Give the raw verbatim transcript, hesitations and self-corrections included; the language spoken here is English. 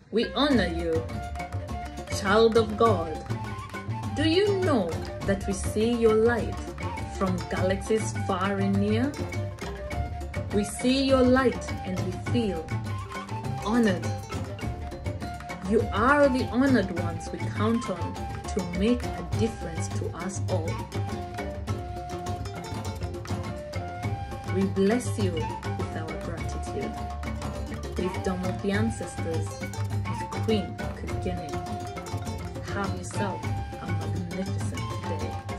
We honor you, child of God. Do you know that we see your light from galaxies far and near? We see your light and we feel honored. You are the honored ones we count on to make a difference to us all. We bless you with our gratitude. Wisdom of the ancestors, with Queen Kugene. Have yourself a magnificent day.